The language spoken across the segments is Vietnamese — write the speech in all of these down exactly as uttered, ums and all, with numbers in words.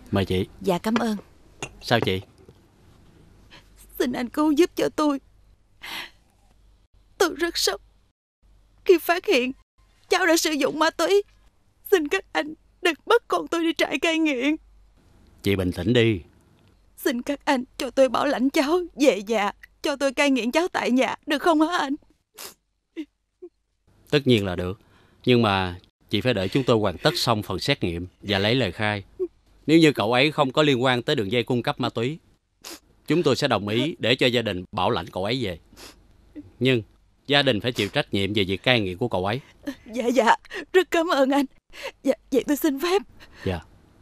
Mời chị. Dạ cảm ơn. Sao chị? Xin anh cứu giúp cho tôi. Tôi rất sốc khi phát hiện cháu đã sử dụng ma túy. Xin các anh đừng bắt con tôi đi trại cai nghiện. Chị bình tĩnh đi. Xin các anh cho tôi bảo lãnh cháu về nhà, cho tôi cai nghiện cháu tại nhà, được không hả anh? Tất nhiên là được. Nhưng mà chị phải đợi chúng tôi hoàn tất xong phần xét nghiệm và lấy lời khai. Nếu như cậu ấy không có liên quan tới đường dây cung cấp ma túy, chúng tôi sẽ đồng ý để cho gia đình bảo lãnh cậu ấy về. Nhưng gia đình phải chịu trách nhiệm về việc cai nghiện của cậu ấy. Dạ dạ, rất cảm ơn anh. Dạ, vậy tôi xin phép. Dạ.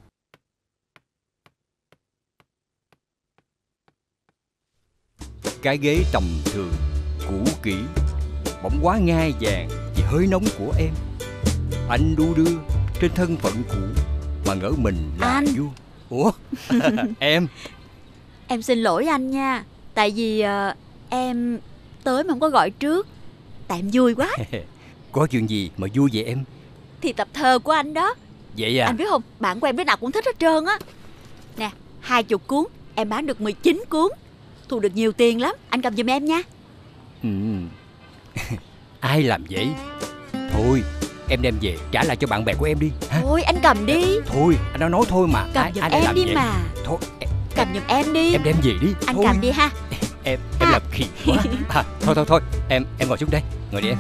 Cái ghế tầm thường, cũ kỹ, bỗng quá ngai vàng vì hơi nóng của em. Anh đu đưa trên thân phận cũ mà ngỡ mình là anh. vua. Ủa? Em Em xin lỗi anh nha. Tại vì uh, em tới mà không có gọi trước. Tại em vui quá. Có chuyện gì mà vui vậy em? Thì tập thơ của anh đó. Vậy à? Anh biết không, bạn của em đứa nào cũng thích hết trơn á. Nè, hai chục cuốn, em bán được mười chín cuốn. Thu được nhiều tiền lắm. Anh cầm giùm em nha. Ừ. Ai làm vậy? Thôi em đem về trả lại cho bạn bè của em đi ha? Thôi anh cầm đi. Thôi anh đã nói thôi mà. Cầm ai, giùm ai lại em làm đi vậy? mà. Thôi em, Cầm giùm em đi. em đem về đi. Anh thôi. cầm đi ha. Em em làm khỉ quá. À, thôi thôi thôi em em ngồi xuống đây. Ngồi đi em.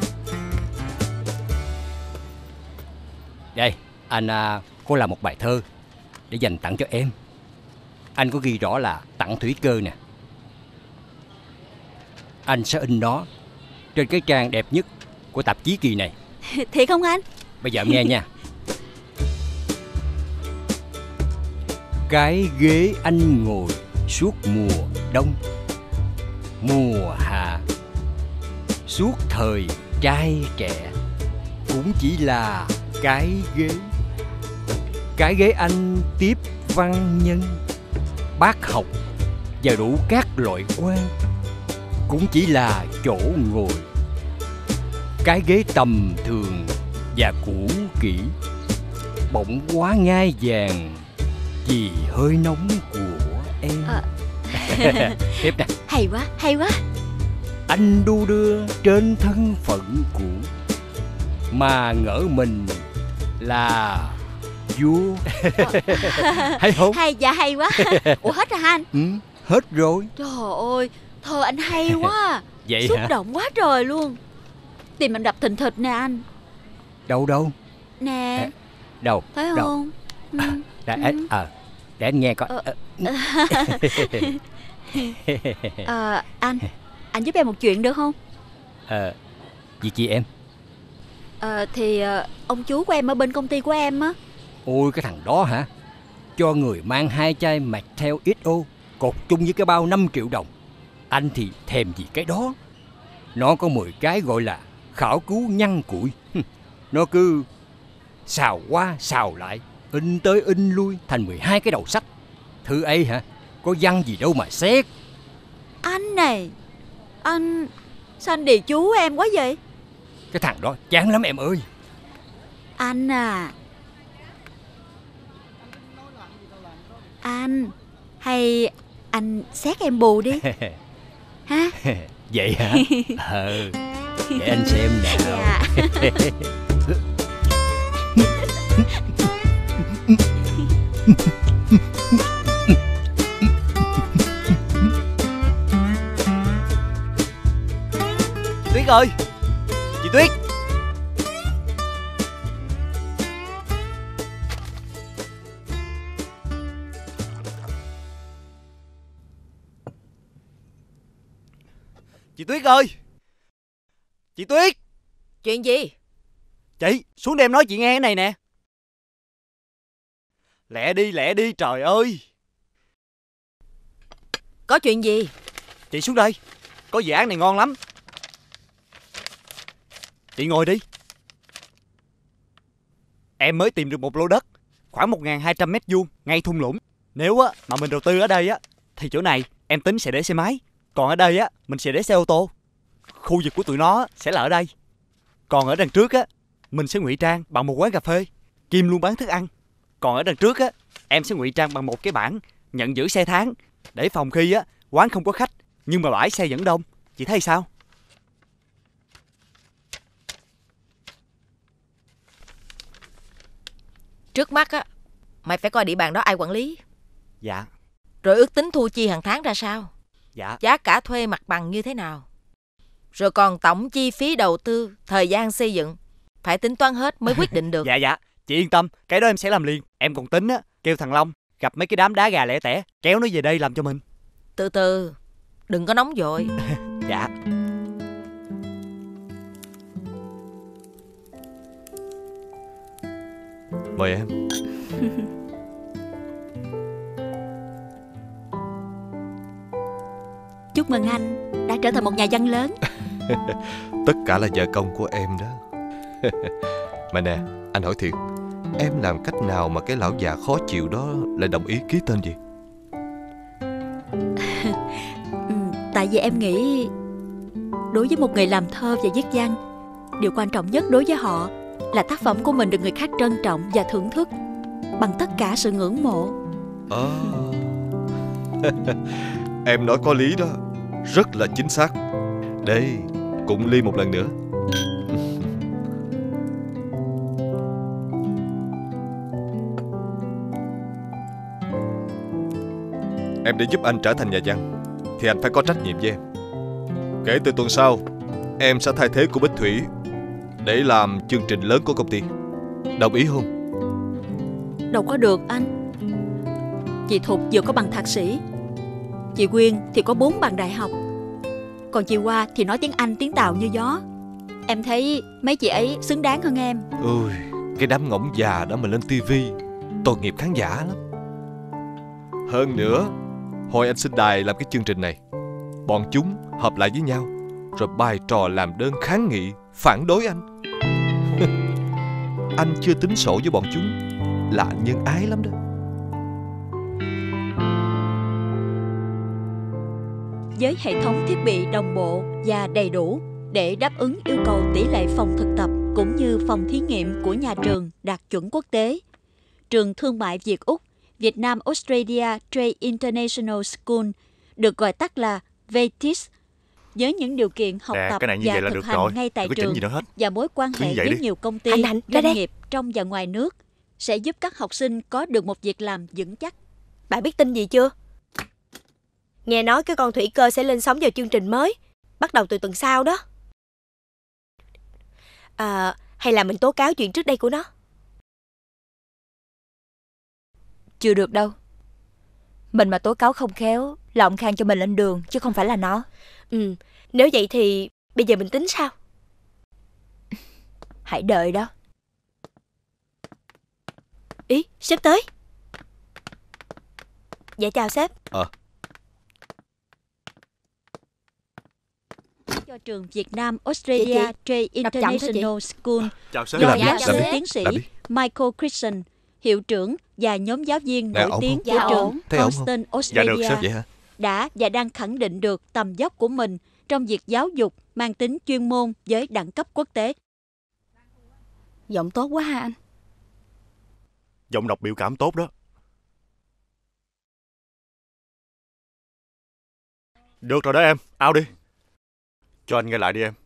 Đây anh à, có làm một bài thơ để dành tặng cho em. Anh có ghi rõ là tặng Thủy Cơ nè. Anh sẽ in nó trên cái trang đẹp nhất của tạp chí kỳ này. Thiệt không anh? Bây giờ em nghe nha. Cái ghế anh ngồi suốt mùa đông, mùa hạ, suốt thời trai trẻ, cũng chỉ là cái ghế. Cái ghế anh tiếp văn nhân, bác học và đủ các loại quan, cũng chỉ là chỗ ngồi. Cái ghế tầm thường và cũ kỹ, bỗng quá ngai vàng vì hơi nóng của em. À. Tiếp nè. Hay quá, hay quá. Anh đu đưa trên thân phận cũ mà ngỡ mình là vua. Hay không? Hay, dạ hay quá. Ủa hết rồi hả anh? Ừ, hết rồi. Trời ơi, thơ anh hay quá. Vậy xúc hả? động quá trời luôn. Tim anh đập thình thịch nè anh. Đâu đâu? Nè. À, đâu? Thấy đâu? không? Ừ. À, để, Ừ. à, để anh nghe coi. Ờ. À, anh Anh giúp em một chuyện được không? Ờ, gì chị em? À, thì à, ông chú của em ở bên công ty của em á. Ôi cái thằng đó hả? Cho người mang hai chai Mattel ích ô cột chung với cái bao năm triệu đồng. Anh thì thèm gì cái đó. Nó có mười cái gọi là khảo cứu nhăn củi. Nó cứ xào qua xào lại, in tới in lui thành mười hai cái đầu sách. Thư ấy hả? Có văn gì đâu mà xét. Anh này, anh sao anh đì chú em quá vậy? Cái thằng đó chán lắm em ơi. Anh à, anh hay anh xét em bù đi ha. Vậy hả? Ờ, để anh xem nào. Dạ. Tuyết ơi, chị Tuyết. Chị Tuyết ơi, chị Tuyết. Chuyện gì? Chị, xuống đây em nói chị nghe cái này nè. Lẹ đi, lẹ đi, trời ơi. Có chuyện gì? Chị xuống đây, có dự án này ngon lắm. Chị ngồi đi. Em mới tìm được một lô đất khoảng một nghìn hai trăm mét vuông ngay thung lũng. Nếu á mà mình đầu tư ở đây á thì chỗ này em tính sẽ để xe máy, còn ở đây á mình sẽ để xe ô tô. Khu vực của tụi nó sẽ là ở đây. Còn ở đằng trước á mình sẽ ngụy trang bằng một quán cà phê, kiêm luôn bán thức ăn. Còn ở đằng trước á em sẽ ngụy trang bằng một cái bảng nhận giữ xe tháng, để phòng khi á quán không có khách nhưng mà bãi xe vẫn đông. Chị thấy sao? Trước mắt á, mày phải coi địa bàn đó ai quản lý. Dạ. Rồi ước tính thu chi hàng tháng ra sao. Dạ. Giá cả thuê mặt bằng như thế nào. Rồi còn tổng chi phí đầu tư, thời gian xây dựng, phải tính toán hết mới quyết định được. Dạ dạ, chị yên tâm, cái đó em sẽ làm liền. Em còn tính á, kêu thằng Long gặp mấy cái đám đá gà lẻ tẻ, kéo nó về đây làm cho mình. Từ từ, đừng có nóng vội. Dạ. Mời em. Chúc mừng anh đã trở thành một nhà văn lớn. Tất cả là nhờ công của em đó. Mà nè, anh hỏi thiệt, em làm cách nào mà cái lão già khó chịu đó lại đồng ý ký tên vậy? Ừ, tại vì em nghĩ đối với một người làm thơ và viết văn, điều quan trọng nhất đối với họ là tác phẩm của mình được người khác trân trọng và thưởng thức bằng tất cả sự ngưỡng mộ. À. Em nói có lý đó, rất là chính xác. Đây, cụng ly một lần nữa. Em để giúp anh trở thành nhà văn thì anh phải có trách nhiệm với em. Kể từ tuần sau, em sẽ thay thế cô Bích Thủy để làm chương trình lớn của công ty. Đồng ý không? Đâu có được anh. Chị Thục vừa có bằng thạc sĩ, chị Quyên thì có bốn bằng đại học, còn chị Hoa thì nói tiếng Anh tiếng Tàu như gió. Em thấy mấy chị ấy xứng đáng hơn em. Ôi, cái đám ngỗng già đó mà lên tivi tội nghiệp khán giả lắm. Hơn nữa, hồi anh xin đài làm cái chương trình này, bọn chúng hợp lại với nhau rồi bài trò làm đơn kháng nghị phản đối anh. Anh chưa tính sổ với bọn chúng là anh nhân ái lắm đó. Với hệ thống thiết bị đồng bộ và đầy đủ để đáp ứng yêu cầu tỷ lệ phòng thực tập cũng như phòng thí nghiệm của nhà trường đạt chuẩn quốc tế, Trường Thương mại Việt Úc Việt Nam Australia Trade International School, được gọi tắt là vê i tê i ét, với những điều kiện học Nè, tập cái này như và vậy là thực được hành rồi. ngay tại Đừng có chỉnh trường gì nữa hết. và mối quan Cứ hệ như vậy với đi. nhiều công ty, Anh, anh, ra doanh đây. nghiệp trong và ngoài nước sẽ giúp các học sinh có được một việc làm vững chắc. Bạn biết tin gì chưa? Nghe nói cái con thủy cơ sẽ lên sóng vào chương trình mới, bắt đầu từ tuần sau đó. À, hay là mình tố cáo chuyện trước đây của nó? Chưa được đâu. Mình mà tố cáo không khéo là ông Khang cho mình lên đường, chứ không phải là nó. Ừ, nếu vậy thì bây giờ mình tính sao? Hãy đợi đó. Ý, sếp tới. Dạ chào sếp. Ờ Cho trường Việt Nam Australia Chị, chị. Trade Đọc chậm thôi chị. International School Chào sếp. do làm đi, giáo làm sư đi, tiến sĩ làm đi. Michael Christian, hiệu trưởng và nhóm giáo viên Nè, nổi ổn tiếng không? của Dạ, trường ổn. Thấy ổn không? Houston, Dạ được, Australia sếp. Vậy hả? đã và đang khẳng định được tầm dốc của mình trong việc giáo dục mang tính chuyên môn với đẳng cấp quốc tế. Giọng tốt quá ha anh. Giọng đọc biểu cảm tốt đó. Được rồi đó em, ao đi. Cho anh nghe lại đi em.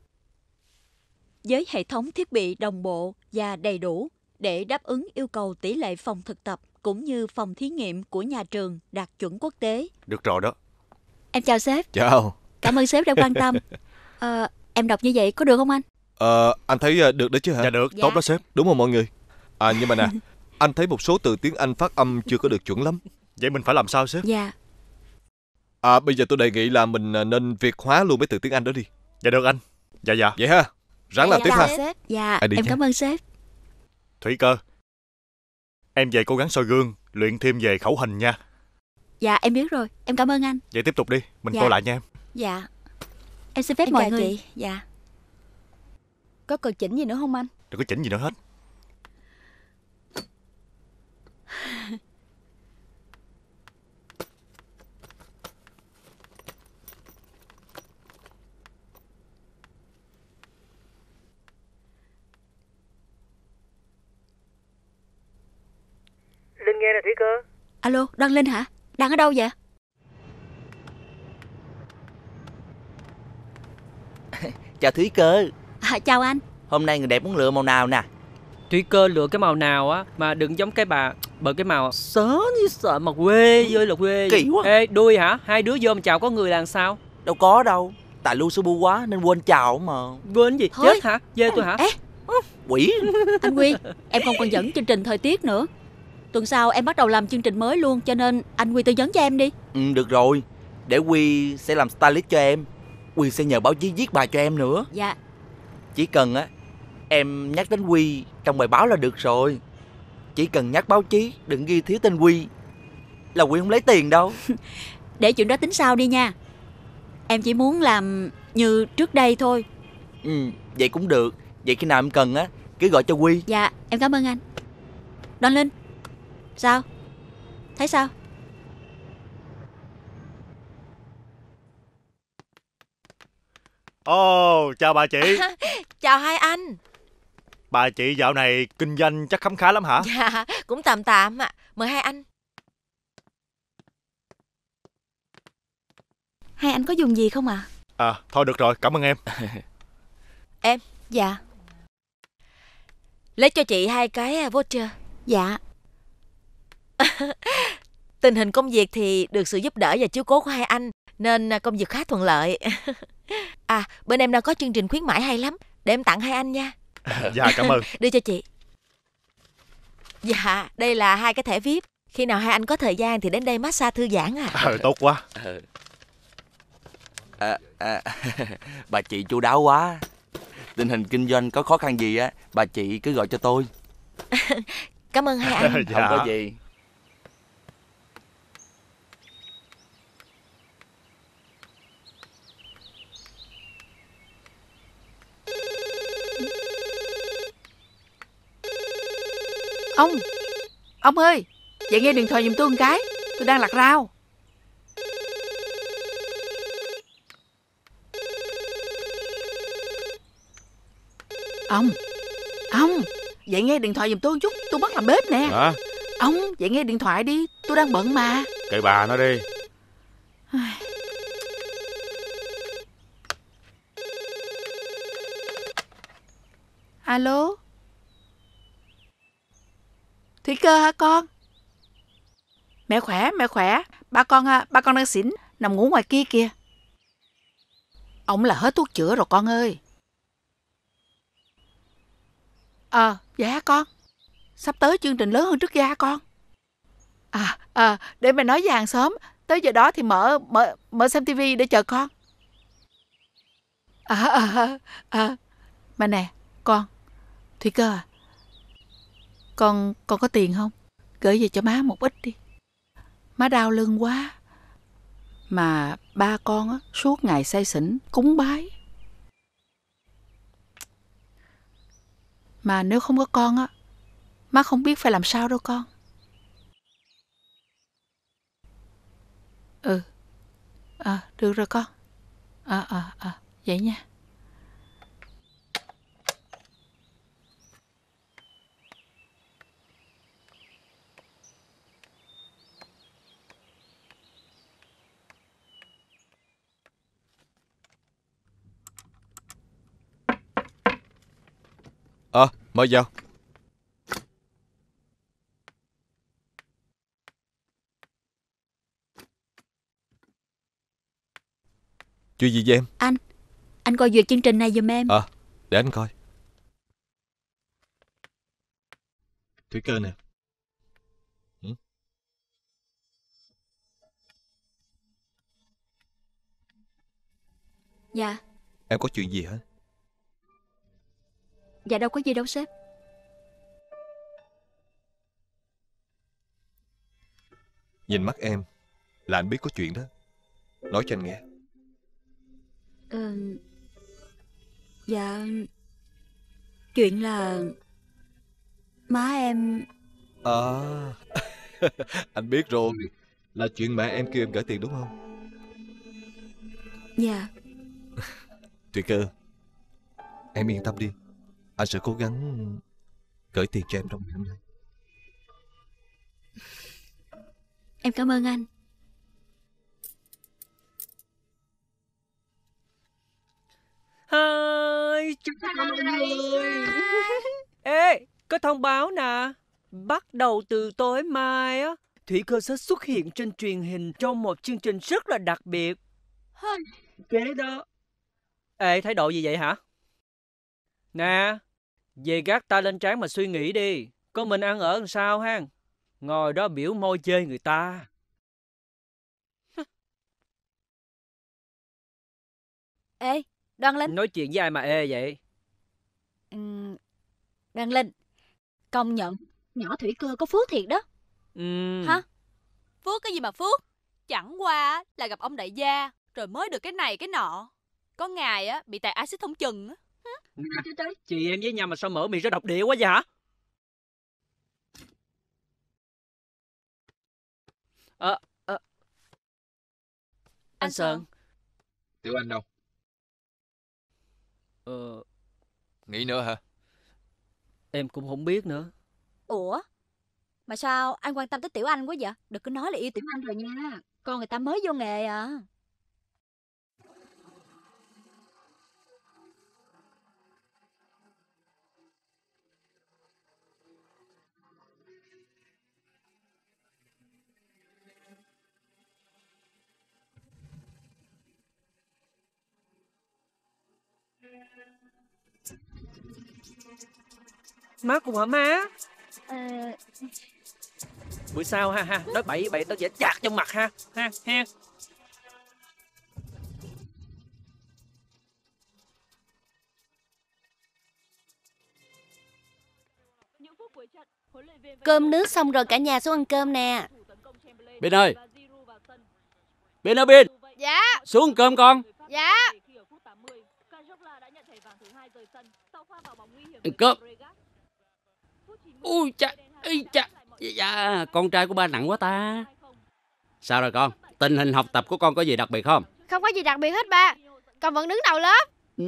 Với hệ thống thiết bị đồng bộ và đầy đủ để đáp ứng yêu cầu tỷ lệ phòng thực tập cũng như phòng thí nghiệm của nhà trường đạt chuẩn quốc tế. Được rồi đó. Em chào sếp. Chào. Cảm ơn sếp đã quan tâm. Ờ, em đọc như vậy có được không anh? Ờ, anh thấy ờ, được đấy chứ hả? Dạ được, Dạ. tốt đó sếp. Đúng không mọi người? À nhưng mà nè, anh thấy một số từ tiếng Anh phát âm chưa có được chuẩn lắm. Vậy mình phải làm sao sếp? Dạ. À bây giờ tôi đề nghị là mình ờ, nên việt hóa luôn mấy từ tiếng Anh đó đi. Dạ được anh. Dạ dạ. Vậy ha? Ráng làm tiếp ha. Sếp. Dạ, À, đi em nha. cảm ơn sếp. Thủy Cơ, em về cố gắng soi gương, luyện thêm về khẩu hình nha. Dạ, em biết rồi. Em cảm ơn anh. Vậy tiếp tục đi, mình Dạ. coi lại nha em. Dạ. Em xin phép Em mọi chào người. chị. Dạ. Có cần chỉnh gì nữa không anh? Đừng có chỉnh gì nữa hết. Linh nghe nè Thủy Cơ. Alo, Đoan Linh hả? Đang ở đâu vậy? Chào Thúy Cơ. À, chào anh. Hôm nay người đẹp muốn lựa màu nào nè? Thủy Cơ lựa cái màu nào á mà đừng giống cái bà bởi cái màu sớm như sợ mà quê với là quê. Kỳ quá. Ê, đuôi hả? Hai đứa vô mà chào có người làm sao? Đâu có đâu. Tại lu su bu quá nên quên chào mà. Quên gì? Thôi. Chết hả? Dê tôi hả? Ê, Quỷ. anh Huy, em không còn dẫn chương trình thời tiết nữa. Tuần sau em bắt đầu làm chương trình mới luôn, cho nên anh Huy tư vấn cho em đi. Ừ, được rồi. Để Huy sẽ làm stylist cho em. Huy sẽ nhờ báo chí viết bài cho em nữa. Dạ. Chỉ cần á em nhắc đến Huy trong bài báo là được rồi. Chỉ cần nhắc báo chí, đừng ghi thiếu tên Huy là Huy không lấy tiền đâu. Để chuyện đó tính sau đi nha. Em chỉ muốn làm như trước đây thôi. Ừ, vậy cũng được. Vậy khi nào em cần á cứ gọi cho Huy. Dạ, em cảm ơn anh. Đoan Linh, sao? Thấy sao? Ồ, oh, chào bà chị. Chào hai anh. Bà chị dạo này kinh doanh chắc khấm khá lắm hả? Dạ, cũng tạm tạm ạ. Mời hai anh. Hai anh có dùng gì không ạ? À? à, thôi được rồi, cảm ơn em. Em. Dạ. Lấy cho chị hai cái voucher. Dạ. Tình hình công việc thì được sự giúp đỡ và chiếu cố của hai anh nên công việc khá thuận lợi. À, bên em đang có chương trình khuyến mãi hay lắm. Để em tặng hai anh nha. Dạ, cảm ơn. Đưa cho chị. Dạ, đây là hai cái thẻ vi ai pi. Khi nào hai anh có thời gian thì đến đây massage thư giãn à. Ờ, tốt quá. à, à, Bà chị chu đáo quá. Tình hình kinh doanh có khó khăn gì á bà chị cứ gọi cho tôi. Cảm ơn hai anh. Dạ. Không có gì. Ông Ông ơi, dậy nghe điện thoại giùm tôi một cái. Tôi đang lặt rau. Ông Ông dậy nghe điện thoại giùm tôi một chút. Tôi bắt làm bếp nè. Hả? Ông dậy nghe điện thoại đi. Tôi đang bận mà. Kệ bà nó đi. Alo, Thủy Cơ hả con? Mẹ khỏe, mẹ khỏe. Ba con ba con đang xỉn, nằm ngủ ngoài kia kìa. Ông là hết thuốc chữa rồi con ơi. Ờ, à, dạ hả con? Sắp tới chương trình lớn hơn trước kia hả con? À, à, để mẹ nói với hàng xóm. Tới giờ đó thì mở mở mở xem tivi để chờ con. À, à, à. Mà nè, con, Thủy Cơ à, Con con có tiền không? Gửi về cho má một ít đi. Má đau lưng quá. Mà ba con á suốt ngày say xỉn cúng bái. Mà nếu không có con á, má không biết phải làm sao đâu con. Ừ. À, được rồi con. À, à, à, vậy nha. Ờ, à, mời vào. Chuyện gì vậy em? Anh, anh coi duyệt chương trình này giùm em. Ờ, à, để anh coi. Thủy Cơ nè. Ừ? Dạ. Em có chuyện gì hả? Dạ đâu có gì đâu sếp. Nhìn mắt em là anh biết có chuyện đó. Nói cho anh nghe. Ờ, dạ, chuyện là má em. À, anh biết rồi. Là chuyện mẹ em kêu em gửi tiền đúng không? Dạ. Thủy Cơ, em yên tâm đi. Anh sẽ cố gắng gửi tiền cho em trong ngày hôm nay. Em cảm ơn anh. Hai, chào mọi người. Ê, có thông báo nè. Bắt đầu từ tối mai á, Thủy Cơ sẽ xuất hiện trên truyền hình trong một chương trình rất là đặc biệt. Kế đó. Ê, thái độ gì vậy hả? Nè, về gác tay lên trán mà suy nghĩ đi. Có mình ăn ở làm sao ha? Ngồi đó biểu môi chơi người ta. Ê, Đoan Linh. Nói chuyện với ai mà ê vậy? Ừ, Đoan Linh, công nhận nhỏ Thủy Cơ có phước thiệt đó. Ừ. Hả? Phước cái gì mà phước? Chẳng qua là gặp ông đại gia rồi mới được cái này cái nọ. Có ngày á bị tạt axit không chừng á. Chị em với nhau mà sao mở miệng ra độc địa quá vậy hả? Ờ, à, à. Anh Sơn. Tiểu Anh đâu? Ờ... Nghĩ nữa hả? Em cũng không biết nữa. Ủa? Mà sao anh quan tâm tới Tiểu Anh quá vậy? Đừng có nói là yêu Tiểu Anh rồi nha. Con người ta mới vô nghề à. Má cùng hả má? Ờ... Bữa sau ha ha, nói bậy bậy tao dễ chặt trong mặt ha, ha ha. Cơm nước xong rồi cả nhà xuống ăn cơm nè. Bin ơi. Bin ơi Bin. Dạ. Xuống ăn cơm con. Dạ. Ăn cơm. Ui cha, ý cha. Dạ, con trai của ba nặng quá ta. Sao rồi con? Tình hình học tập của con có gì đặc biệt không? Không có gì đặc biệt hết ba. Con vẫn đứng đầu lớp. Ừ.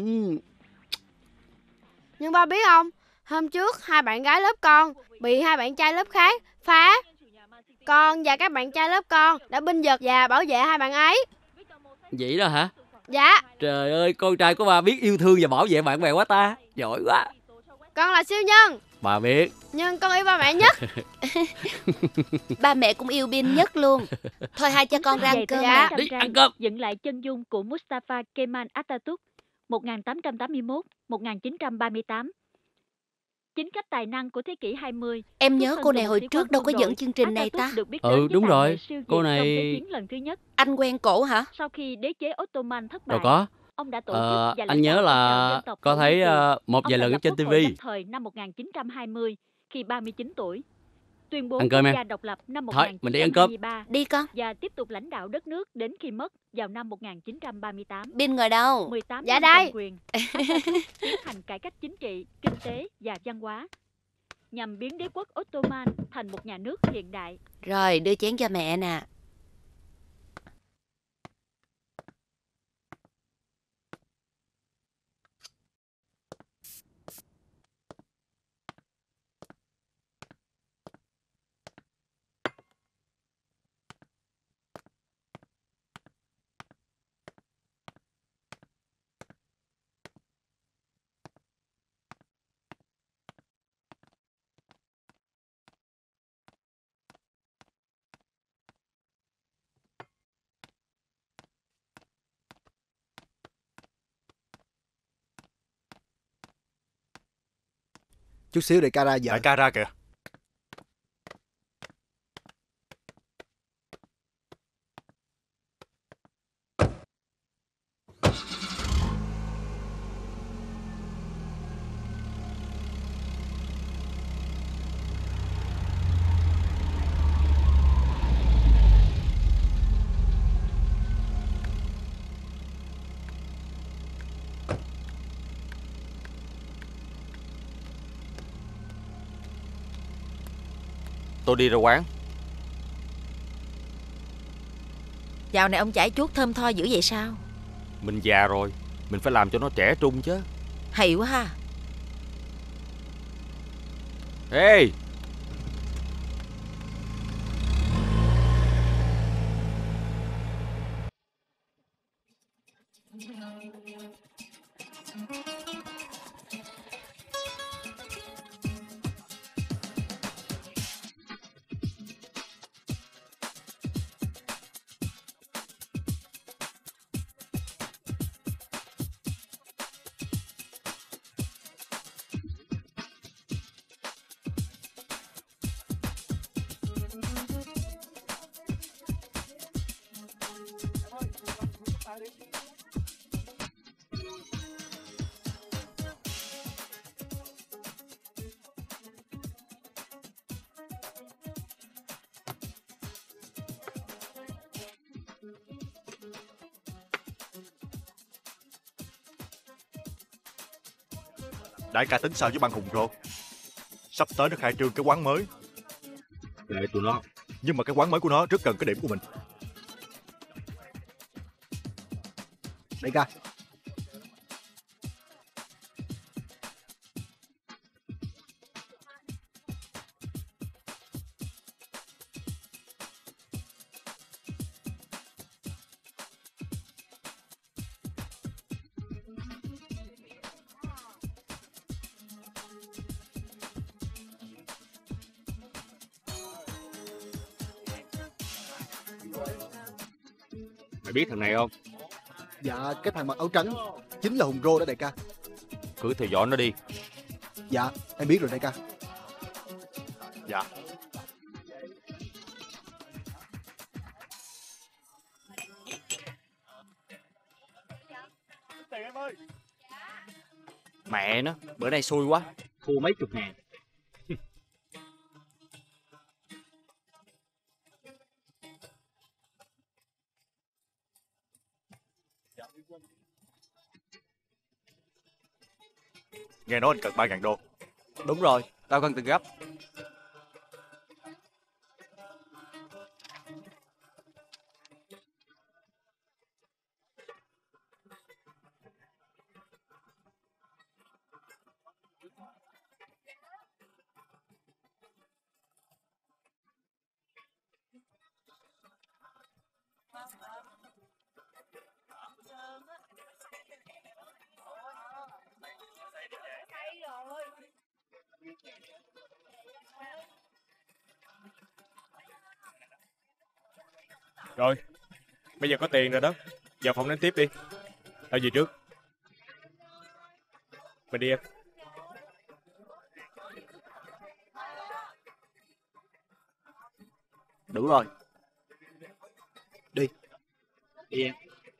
Nhưng ba biết không, hôm trước hai bạn gái lớp con bị hai bạn trai lớp khác phá. Con và các bạn trai lớp con đã binh vực và bảo vệ hai bạn ấy. Vậy đó hả? Dạ. Trời ơi, con trai của ba biết yêu thương và bảo vệ bạn bè quá ta. Giỏi quá. Con là siêu nhân. Bà biết. Nhưng con yêu ba mẹ nhất. Ba mẹ cũng yêu Bin nhất luôn. Thôi hai cha con ra ăn cơm. Dạ. Đi ăn cơm. Dựng lại chân dung của Mustafa Kemal Atatürk một nghìn tám trăm tám mươi mốt đến một nghìn chín trăm ba mươi tám. Chính cách tài năng của thế kỷ hai mươi. Em nhớ cô này hồi trước đâu có dẫn chương trình này ta. Ừ đúng rồi. Cô này... Lần thứ nhất. Anh quen cổ hả? Sau khi đế chế Ottoman thất bại. Đâu có. Ông đã tổ ờ, chức và anh nhớ là có thấy uh, một vài lần ở trên tivi. Thời năm một nghìn chín trăm hai mươi khi ba mươi chín tuổi. Tuyên bố ăn cơm quốc em. gia độc lập năm một Thôi, nghìn chín trăm mình đi ăn cơm. hai mươi ba. Đi con. Và tiếp tục lãnh đạo đất nước đến khi mất vào năm một nghìn chín trăm ba mươi tám. Bin ngồi đâu? mười tám dạ năm đây. cầm quyền. Tiến hành cải cách chính trị, kinh tế và văn hóa nhằm biến đế quốc Ottoman thành một nhà nước hiện đại. Rồi, đưa chén cho mẹ nè. Chút xíu để ca ra giờ. Đại ca ra kìa. Tôi đi ra quán. Dạo này ông chải chuốt thơm tho dữ vậy sao? Mình già rồi, mình phải làm cho nó trẻ trung chứ. Hay quá ha. Ê, Đại ca tính sao với băng Hùng Rô? Sắp tới nó khai trương cái quán mới. Để tụi nó. Nhưng mà cái quán mới của nó rất cần cái điểm của mình. Đại ca, Mày biết thằng này không? dạ cái thằng mặc áo trắng chính là Hùng Rô đó đại ca. Cứ theo dõi nó đi. Dạ em biết rồi đại ca. Dạ. Tiền em ơi. Mẹ nó, bữa nay xui quá. Thua mấy chục ngàn. Nghe nói anh cần ba ngàn đô. Đúng rồi, tao cần tiền gấp. Rồi, bây giờ có tiền rồi đó. Vào phòng đánh tiếp đi. Tao về trước. Mày đi em. Đủ rồi. Đi. Đi em.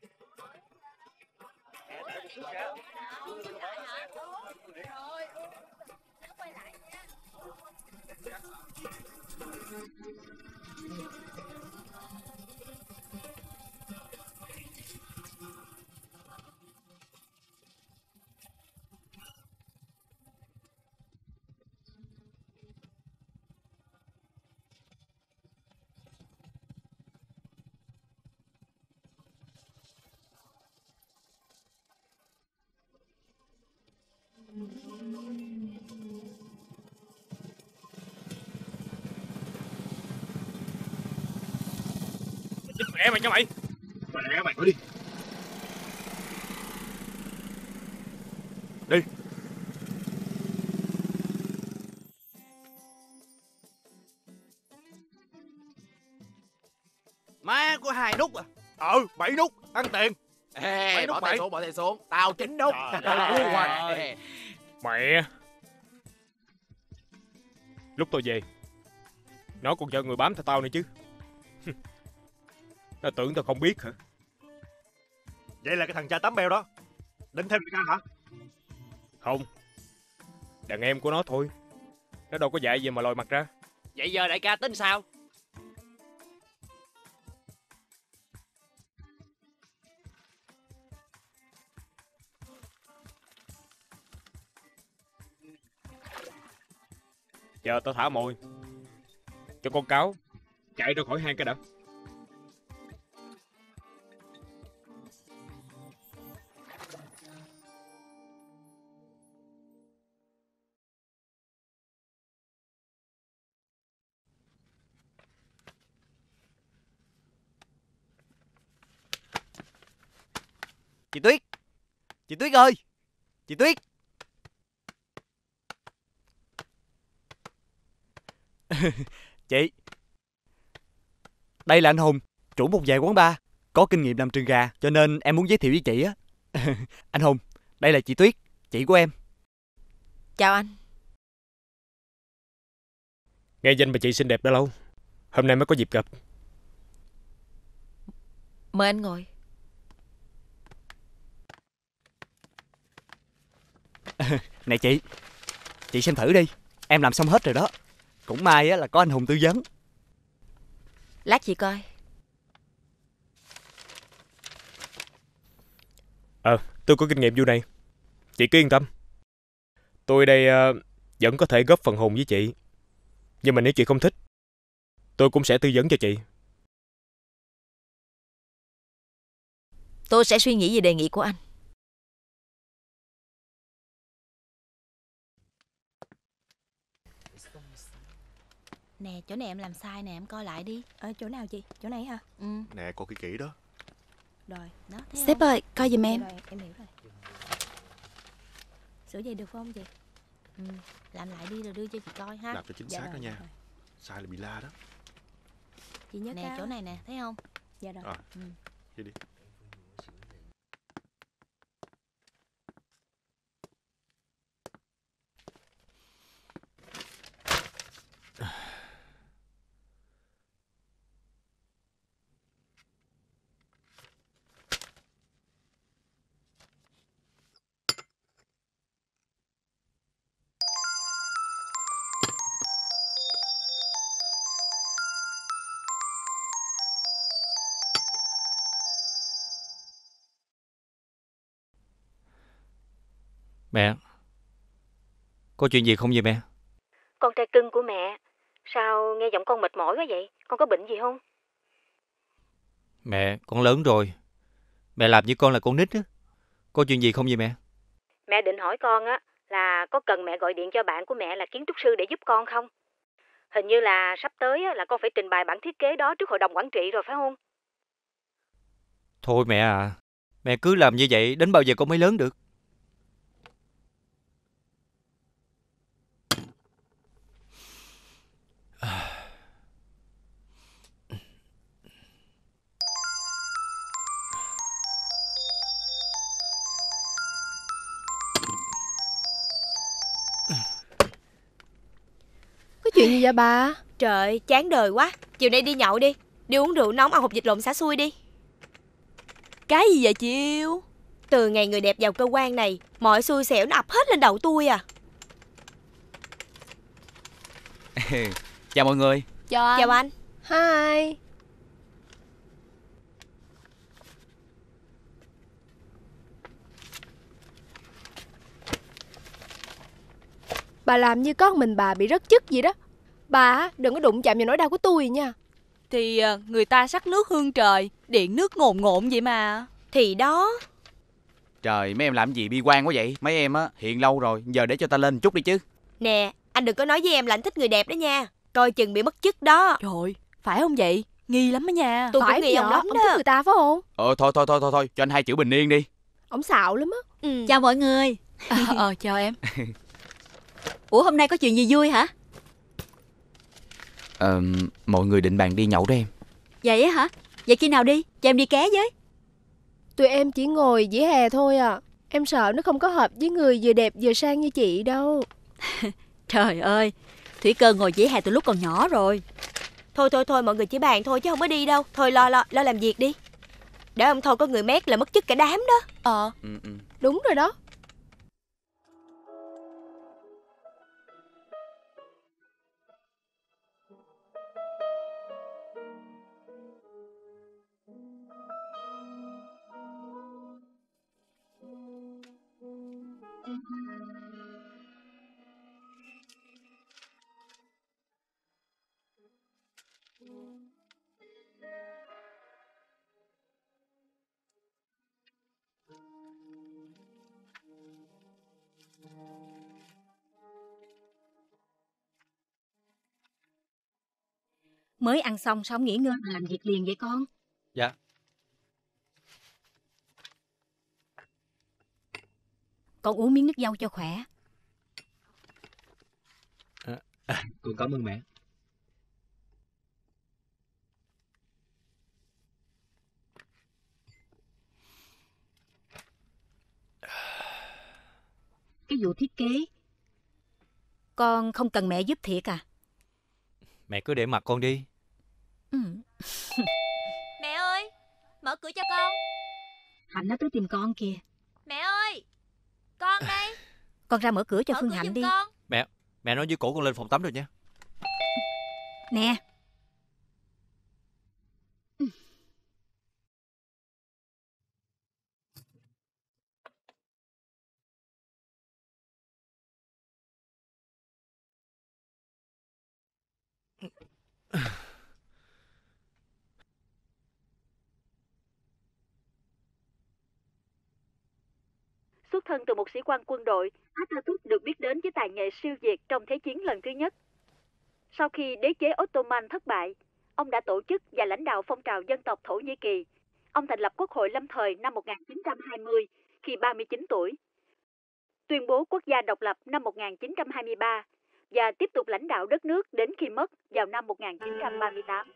Chết mẹ mày cho mày. Mẹ mày đi. Đi. Má của hai nút à? Ừ, bảy nút, ăn tiền. Ê, Bảy nút bỏ tay bảy. xuống, bỏ tay xuống. Tao chín nút. Trời ơi. Ê, Mẹ. Lúc tôi về, nó còn cho người bám theo tao nữa chứ. Nó tưởng tao không biết hả? Vậy là cái thằng cha tắm beo đó định thêm ca hả? Không. Đàn em của nó thôi. Nó đâu có dạy gì mà lòi mặt ra. Vậy giờ đại ca tính sao? Chờ tao thả mồi cho con cáo chạy ra khỏi hang cái đã. Chị Tuyết, chị Tuyết ơi, Chị Tuyết. Chị, đây là anh Hùng, chủ một vài quán bar, có kinh nghiệm làm trứng gà, cho nên em muốn giới thiệu với chị á. Anh Hùng, đây là chị Tuyết, chị của em. Chào anh. Nghe danh bà chị xinh đẹp đã lâu, hôm nay mới có dịp gặp. Mời anh ngồi. Này chị, chị xem thử đi, em làm xong hết rồi đó. Cũng may á là có anh Hùng tư vấn. Lát chị coi. Ờ, tôi có kinh nghiệm vụ này, chị cứ yên tâm. Tôi đây uh, vẫn có thể góp phần hồn với chị. Nhưng mà nếu chị không thích, tôi cũng sẽ tư vấn cho chị. Tôi sẽ suy nghĩ về đề nghị của anh. Nè, chỗ này em làm sai nè, em coi lại đi. Ở chỗ nào chị? Chỗ này hả? Ừ. Nè, coi kỹ kỹ đó. Rồi, đó, thấy Sếp không? ơi, coi giùm em. Rồi, em hiểu rồi. Sửa vậy được không chị? Ừ, làm lại đi rồi đưa cho chị coi ha. Làm cho chính Dạ xác rồi, đó nha. rồi. Sai là bị la đó. Chị nhớ Nè, cao. chỗ này nè, thấy không? Dạ rồi. Rồi, Ừ. đi đi. Mẹ, có chuyện gì không vậy mẹ? Con trai cưng của mẹ, sao nghe giọng con mệt mỏi quá vậy? Con có bệnh gì không? Mẹ, con lớn rồi. Mẹ làm với con là con nít á. Có chuyện gì không vậy mẹ? Mẹ định hỏi con á là có cần mẹ gọi điện cho bạn của mẹ là kiến trúc sư để giúp con không? Hình như là sắp tới á, là con phải trình bày bản thiết kế đó trước hội đồng quản trị rồi phải không? Thôi mẹ à, mẹ cứ làm như vậy đến bao giờ con mới lớn được? Có chuyện gì vậy bà? Trời, chán đời quá. Chiều nay đi nhậu đi. Đi uống rượu nóng, ăn hột vịt lộn xả xui đi. Cái gì vậy chị yêu? Từ ngày người đẹp vào cơ quan này, mọi xui xẻo nó ập hết lên đầu tôi à. Chào mọi người. Chào anh. Chào anh. Hi. Bà làm như con mình bà bị rớt chức gì đó. Bà á, đừng có đụng chạm vào nỗi đau của tôi nha. Thì à, người ta sắc nước hương trời, điện nước ngồn ngộn vậy mà. Thì đó. Trời, mấy em làm gì bi quan quá vậy? Mấy em á, hiện lâu rồi, giờ để cho ta lên chút đi chứ. Nè, anh đừng có nói với em là anh thích người đẹp đó nha. Coi chừng bị mất chức đó. Trời, phải không vậy? Nghi lắm đó nha. Tôi Phải cũng nghi ông nhỏ, lắm ông đó. thích người ta phải không? Ờ, thôi thôi thôi thôi thôi, cho anh hai chữ bình yên đi. Ông xạo lắm á. Ừ. Chào mọi người. Ờ, ờ, chào em. Ủa hôm nay có chuyện gì vui hả? Ờ, mọi người định bàn đi nhậu đó em. Vậy á hả? Vậy khi nào đi? Cho em đi ké với. Tụi em chỉ ngồi vỉa hè thôi à. Em sợ nó không có hợp với người vừa đẹp vừa sang như chị đâu. Trời ơi, Thủy Cơ ngồi vỉa hè từ lúc còn nhỏ rồi. Thôi thôi thôi, mọi người chỉ bàn thôi chứ không có đi đâu. Thôi lo lo lo làm việc đi. Để ông thôi có người mét là mất chức cả đám đó. Ờ. Ừ, ừ. Đúng rồi đó. Mới ăn xong sao không nghỉ ngơi mà làm việc liền vậy con? Dạ. con uống miếng nước dâu cho khỏe. À, à, con cảm ơn mẹ. Cái vụ thiết kế con không cần mẹ giúp thiệt à? Mẹ cứ để mặc con đi. Ừ. Mẹ ơi, mở cửa cho con. Hạnh nó tới tìm con kìa. Mẹ ơi, con đây. Con ra mở cửa cho Mở Phương cửa Hạnh giùm đi. con. Mẹ, mẹ nói với cổ con lên phòng tắm rồi nha. Nè. Xuất thân từ một sĩ quan quân đội, Atatürk được biết đến với tài nghệ siêu việt trong Thế chiến lần thứ nhất. Sau khi đế chế Ottoman thất bại, ông đã tổ chức và lãnh đạo phong trào dân tộc Thổ Nhĩ Kỳ. Ông thành lập Quốc hội lâm thời năm một nghìn chín trăm hai mươi khi ba mươi chín tuổi, tuyên bố quốc gia độc lập năm một nghìn chín trăm hai mươi ba và tiếp tục lãnh đạo đất nước đến khi mất vào năm một nghìn chín trăm ba mươi tám.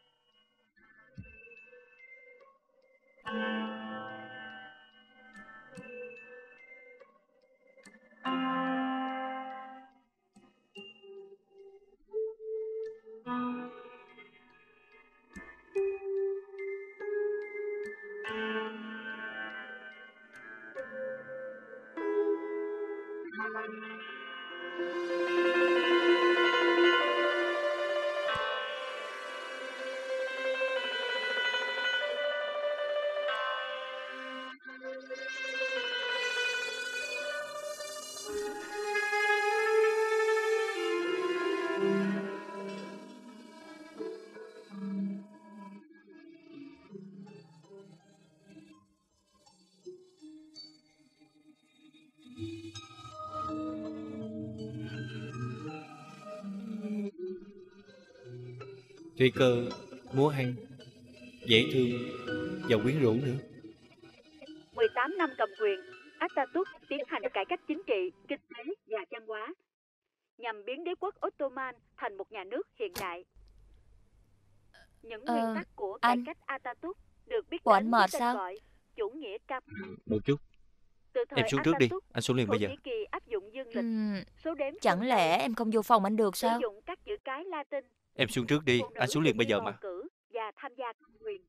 Thủy Cơ múa hay, dễ thương và quyến rũ nữa. mười tám năm cầm quyền, Atatürk tiến hành cải cách chính trị, kinh tế và văn hóa nhằm biến đế quốc Ottoman thành một nhà nước hiện đại. Những Ờ, nguyên tắc của anh. cải cách Atatürk được biết Bộ đến anh với mệt tên sao? gọi chủ nghĩa cam. Một chút. Từ thời Em xuống trước đi, Atatürk, anh xuống liền Thổ bây giờ. Nhĩ Kỳ áp dụng dương lịch, Ừm, số đếm chẳng phương lẽ Tây, em không vô phòng anh được sử sao? dụng các chữ cái Latin, Em xuống trước đi, phụ nữ anh xuống liền được bây đi giờ bầu mà. cử và tham gia công quyền.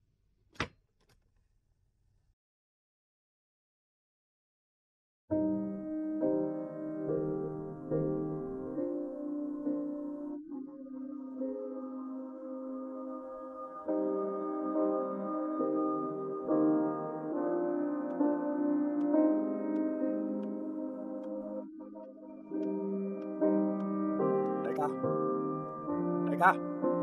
Đại ca. Đại ca.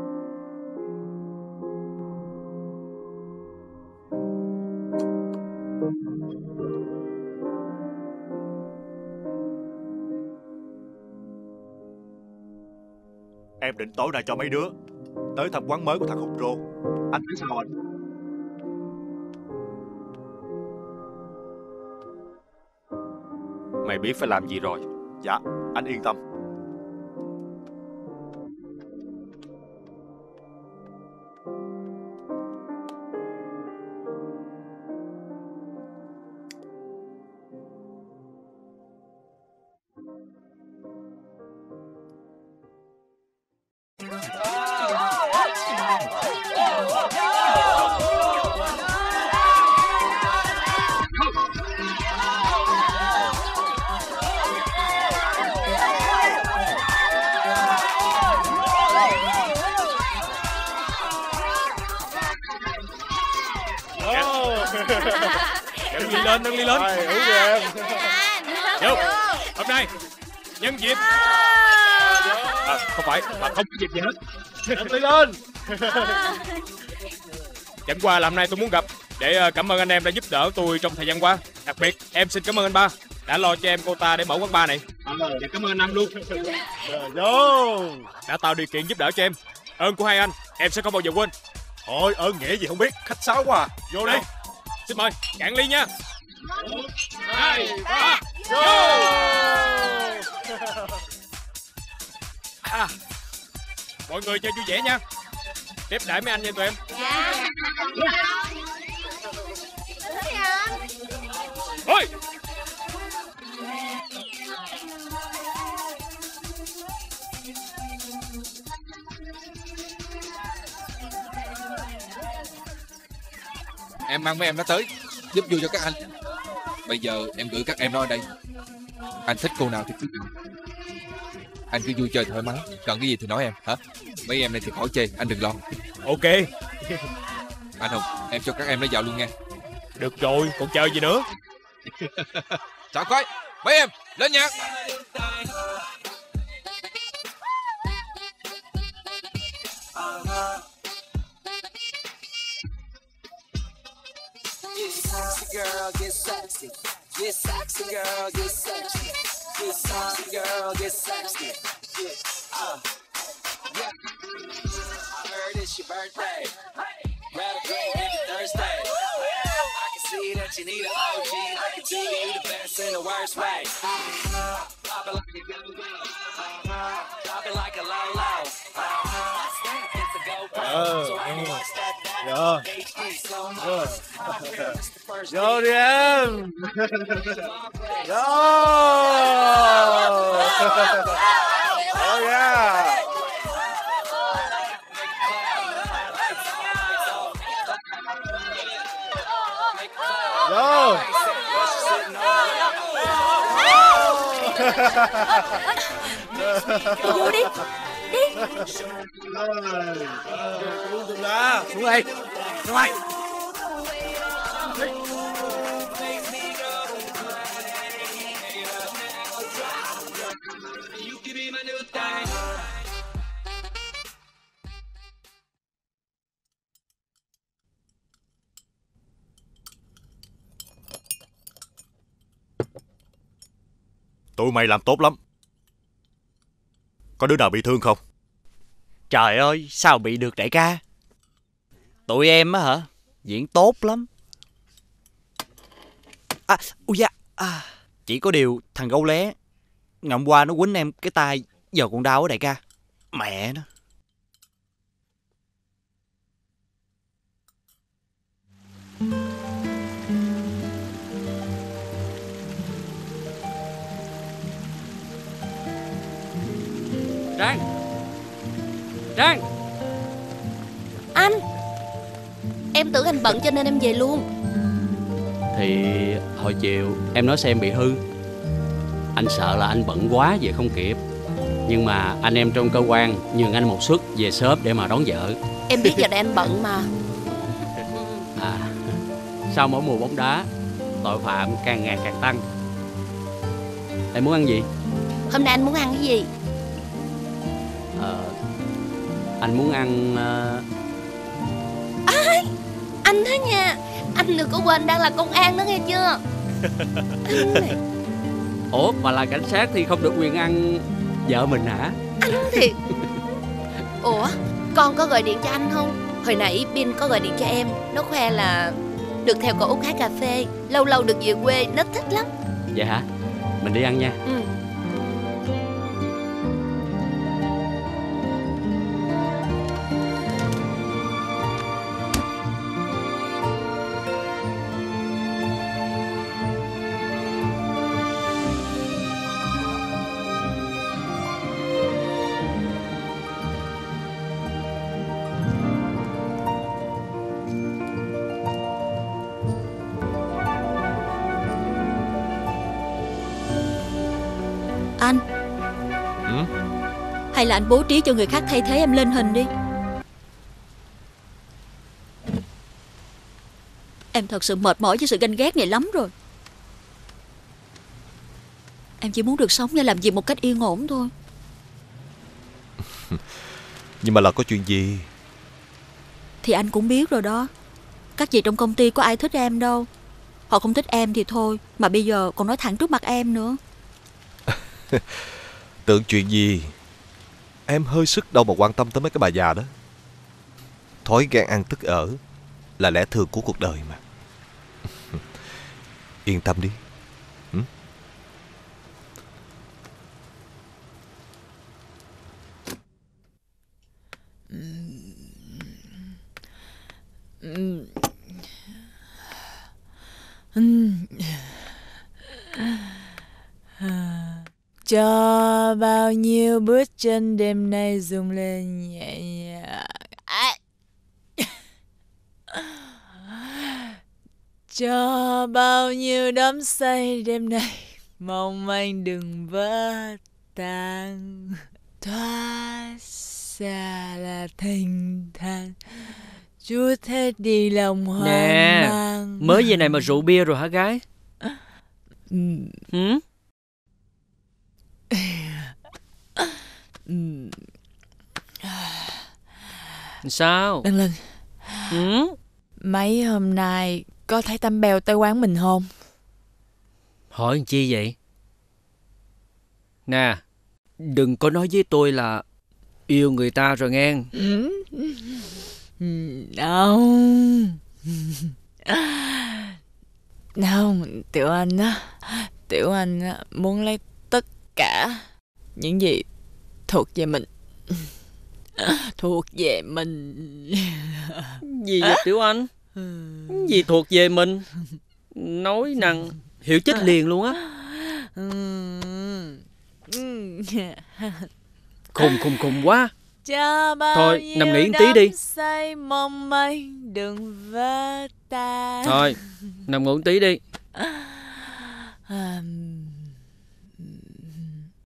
Em định tối nay cho mấy đứa tới thăm quán mới của thằng Hùng Rô. Anh thấy sao anh? Mày biết phải làm gì rồi. Dạ, anh yên tâm. Nâng ly lên, nâng ly lên. Uống đi em. Vô, hôm nay nhân dịp à, không phải là không có dịp gì hết. Nâng ly lên. Chẳng qua là hôm nay tôi muốn gặp để cảm ơn anh em đã giúp đỡ tôi trong thời gian qua. Đặc biệt em xin cảm ơn anh ba đã lo cho em cô ta để mở quán bar này. À, và cảm ơn anh luôn. Vô. Đã tạo điều kiện giúp đỡ cho em. Ơn của hai anh em sẽ không bao giờ quên. Thôi ơn nghĩa gì không biết, khách sáo quá à. Vô đi. Xin mời, cạn ly nha. Hai, ba. Mọi người chơi vui vẻ nha. Tiếp đãi mấy anh nha tụi em. Dạ. Ôi. Em mang mấy em nó tới giúp vui cho các anh. Bây giờ em gửi các em nó ở đây. Anh thích cô nào thì cứ chọn. Anh cứ vui chơi thoải mái. Cần cái gì thì nói em hả? Mấy em này thì khỏi chê, anh đừng lo. Ok. Anh Hùng, em cho các em nó vào luôn nha. Được rồi, còn chờ gì nữa. Chào coi, mấy em lên nhạc. Girl, get sexy. Get sexy, girl, get sexy. Get sexy, girl, get sexy. Yeah, uh, yeah. I heard it's your birthday. Grab a drink, make it Thursday. I can see that you need an O G. I can do you the best in the worst way. Pop it like a go-go. Drop it like a low-low. It's a GoPro, so I can watch that back. H D slow-mo. Vô đi em. Vô. Oh yeah. Vô. Vô đi. Đi. Xuống ra. Xuống đây. Xuống đây. Tụi mày làm tốt lắm. Có đứa nào bị thương không? Trời ơi, sao bị được đại ca? Tụi em á hả? Diễn tốt lắm. À, ui da, à, chỉ có điều thằng gấu lé ngày hôm qua nó quýnh em cái tay, giờ còn đau á đại ca. Mẹ nó. Trang. Trang. Anh. Em tưởng anh bận cho nên em về luôn. Thì hồi chiều em nói xe em bị hư. Anh sợ là anh bận quá về không kịp. Nhưng mà anh em trong cơ quan nhường anh một suất về sớm để mà đón vợ. Em biết giờ này anh bận mà. À, sau mỗi mùa bóng đá, tội phạm càng ngày càng tăng. Em muốn ăn gì? Hôm nay anh muốn ăn cái gì? Ờ, anh muốn ăn... Uh... À, anh đó nha. Anh đừng có quên đang là công an đó nghe chưa? Ủa, mà là cảnh sát thì không được quyền ăn vợ mình hả? Anh thiệt. Ủa, con có gọi điện cho anh không? Hồi nãy Bin có gọi điện cho em. Nó khoe là được theo cậu Út hát cà phê, lâu lâu được về quê, nó thích lắm. Vậy hả? Mình đi ăn nha. Ừ. Anh. Ừ? Hay là anh bố trí cho người khác thay thế em lên hình đi. Em thật sự mệt mỏi với sự ganh ghét này lắm rồi. Em chỉ muốn được sống và làm việc một cách yên ổn thôi. Nhưng mà là có chuyện gì? Thì anh cũng biết rồi đó. Các chị trong công ty có ai thích em đâu. Họ không thích em thì thôi, mà bây giờ còn nói thẳng trước mặt em nữa. Tưởng chuyện gì? Em hơi sức đâu mà quan tâm tới mấy cái bà già đó. Thói ghen ăn tức ở là lẽ thường của cuộc đời mà. Yên tâm đi. Ừ? Cho bao nhiêu bước chân đêm nay rung lên nhẹ nhàng. À. Cho bao nhiêu đắm say đêm nay mong manh đừng vỡ tan. Thoát xa là thanh thản, chút hết đi lòng hoang Nè, mang. mới về này mà rượu bia rồi hả gái? Ừ. Ừ? Sao? Đăng Linh, Ừ? mấy hôm nay có thấy Tâm Bèo tới quán mình không? Hỏi làm chi vậy? Nè, đừng có nói với tôi là yêu người ta rồi nghe. Ừ. Không. Không, Tiểu Anh á, Tiểu Anh á, muốn lấy tất cả những gì thuộc về mình. Thuộc về mình. Gì vậy Tiểu Anh? Gì thuộc về mình? Nói năng hiểu chết liền luôn á. Khùng khùng khùng quá. Thôi nằm nghỉ một tí đi. Say mong manh đừng vỡ tan. Thôi nằm ngủ một tí đi. Um,